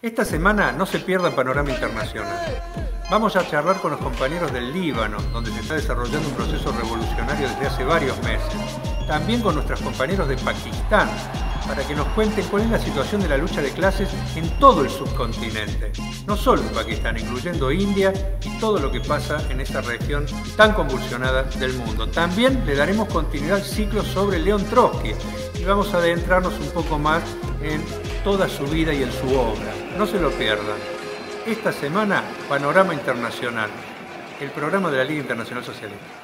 Esta semana no se pierdan Panorama Internacional. Vamos a charlar con los compañeros del Líbano, donde se está desarrollando un proceso revolucionario desde hace varios meses. También con nuestros compañeros de Pakistán, para que nos cuenten cuál es la situación de la lucha de clases en todo el subcontinente. No solo en Pakistán, incluyendo India y todo lo que pasa en esa región tan convulsionada del mundo. También le daremos continuidad al ciclo sobre León Trotsky y vamos a adentrarnos un poco más en toda su vida y en su obra. No se lo pierdan. Esta semana, Panorama Internacional, el programa de la Liga Internacional Socialista.